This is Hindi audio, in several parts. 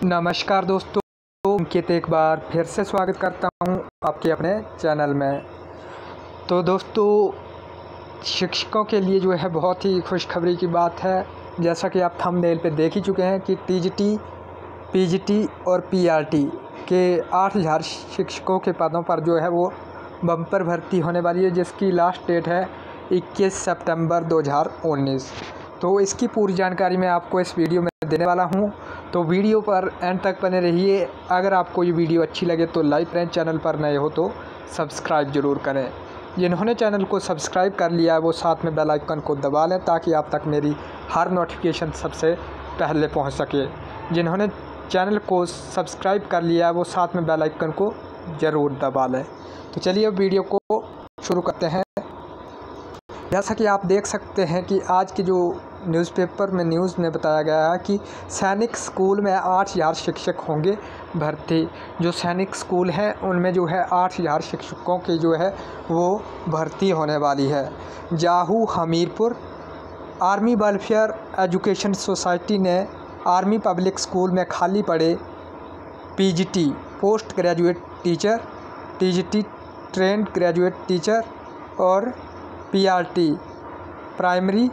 नमस्कार दोस्तों, अंकित एक बार फिर से स्वागत करता हूं आपके अपने चैनल में। तो दोस्तों, शिक्षकों के लिए जो है बहुत ही खुशखबरी की बात है। जैसा कि आप थंबनेल पे देख ही चुके हैं कि टीजीटी, पीजीटी और पीआरटी के 8000 शिक्षकों के पदों पर जो है वो बम्पर भर्ती होने वाली है, जिसकी लास्ट डेट है 21 सितंबर 2019। तो इसकी पूरी जानकारी मैं आपको इस वीडियो में देने वाला हूं, तो वीडियो पर एंड तक बने रहिए। अगर आपको ये वीडियो अच्छी लगे तो लाइक करें, चैनल पर नए हो तो सब्सक्राइब ज़रूर करें। जिन्होंने चैनल को सब्सक्राइब कर लिया है वो साथ में बेल आइकन को दबा लें ताकि आप तक मेरी हर नोटिफिकेशन सबसे पहले पहुंच सके। जिन्होंने चैनल को सब्सक्राइब कर लिया है वो साथ में बेल आइकन को ज़रूर दबा लें। तो चलिए अब वीडियो को शुरू करते हैं। जैसा कि आप देख सकते हैं कि आज की जो न्यूज़पेपर में न्यूज़ में बताया गया है कि सैनिक स्कूल में 8000 शिक्षक होंगे भर्ती। जो सैनिक स्कूल हैं उनमें जो है 8000 शिक्षकों की जो है वो भर्ती होने वाली है। Jahu Hamirpur army welfare education society ने आर्मी पब्लिक स्कूल में खाली पड़े PGT post graduate teacher, TGT trained graduate teacher और पीआरटी प्राइमरी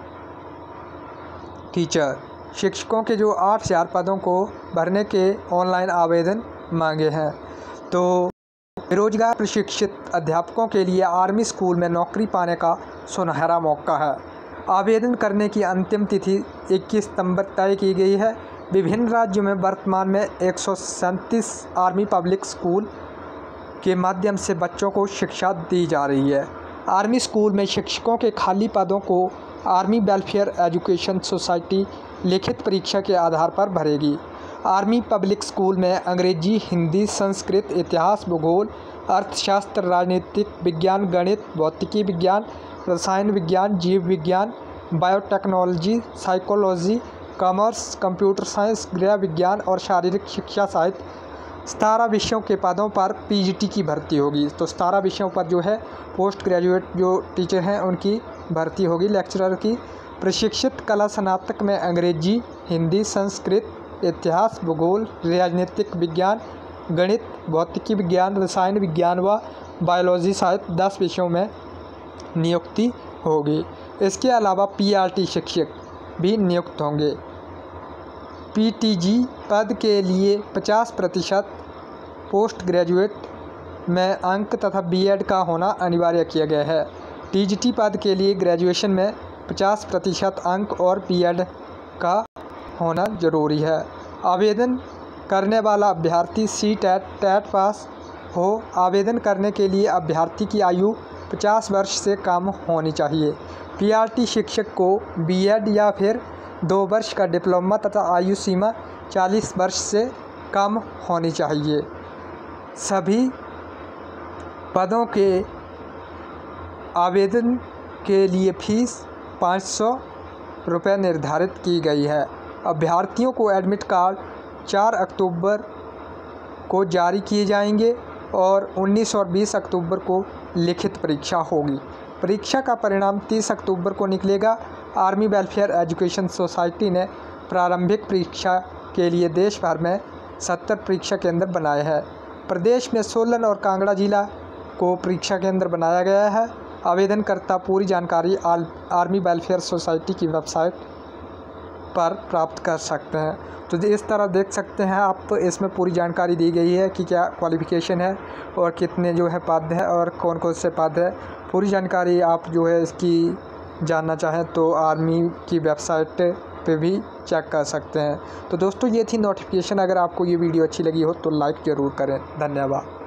टीचर शिक्षकों के जो 8000 पदों को भरने के ऑनलाइन आवेदन मांगे हैं। तो बेरोजगार प्रशिक्षित अध्यापकों के लिए आर्मी स्कूल में नौकरी पाने का सुनहरा मौका है। आवेदन करने की अंतिम तिथि 21 सितंबर तय की गई है। विभिन्न राज्यों में वर्तमान में 137 आर्मी पब्लिक स्कूल के माध्यम से बच्चों को शिक्षा दी जा रही है। आर्मी स्कूल में शिक्षकों के खाली पदों को आर्मी वेलफेयर एजुकेशन सोसाइटी लिखित परीक्षा के आधार पर भरेगी। आर्मी पब्लिक स्कूल में अंग्रेजी, हिंदी, संस्कृत, इतिहास, भूगोल, अर्थशास्त्र, राजनीतिक विज्ञान, गणित, भौतिकी विज्ञान, रसायन विज्ञान, जीव विज्ञान, biotechnology, psychology, commerce, computer science, गृह विज्ञान और शारीरिक शिक्षा सहित 17 विषयों के पदों पर पीजीटी की भर्ती होगी। तो 17 विषयों पर जो है पोस्ट ग्रेजुएट जो टीचर हैं उनकी भर्ती होगी, लेक्चरर की। प्रशिक्षित कला स्नातक में अंग्रेजी, हिंदी, संस्कृत, इतिहास, भूगोल, राजनीतिक विज्ञान, गणित, भौतिकी विज्ञान, रसायन विज्ञान व बायोलॉजी सहित 10 विषयों में नियुक्ति होगी। इसके अलावा पीआरटी शिक्षक भी नियुक्त होंगे। पीटीजी पद के लिए 50% पोस्ट ग्रेजुएट में अंक तथा बीएड का होना अनिवार्य किया गया है। टीजीटी पद के लिए ग्रेजुएशन में 50% अंक और बीएड का होना जरूरी है। आवेदन करने वाला अभ्यर्थी टेट पास हो। आवेदन करने के लिए अभ्यर्थी की आयु 50 वर्ष से कम होनी चाहिए। पीआरटी शिक्षक को बीएड या फिर 2 वर्ष का डिप्लोमा तथा आयु सीमा 40 वर्ष से कम होनी चाहिए। सभी पदों के आवेदन के लिए फीस 500 रुपये निर्धारित की गई है। अभ्यर्थियों को एडमिट कार्ड 4 अक्टूबर को जारी किए जाएंगे और 19 और 20 अक्टूबर को लिखित परीक्षा होगी। परीक्षा का परिणाम 30 अक्टूबर को निकलेगा। आर्मी वेलफेयर एजुकेशन सोसाइटी ने प्रारंभिक परीक्षा के लिए देश भर में 70 परीक्षा केंद्र बनाए हैं। प्रदेश में सोलन और कांगड़ा जिला को परीक्षा केंद्र बनाया गया है। आवेदनकर्ता पूरी जानकारी आर्मी वेलफेयर सोसाइटी की वेबसाइट पर प्राप्त कर सकते हैं। तो इस तरह देख सकते हैं आप, इसमें पूरी जानकारी दी गई है कि क्या क्वालिफ़िकेशन है और कितने जो है पद है और कौन कौन से पद है। पूरी जानकारी आप जो है इसकी जानना चाहें तो आर्मी की वेबसाइट पे भी चेक कर सकते हैं। तो दोस्तों, ये थी नोटिफिकेशन। अगर आपको ये वीडियो अच्छी लगी हो तो लाइक ज़रूर करें। धन्यवाद।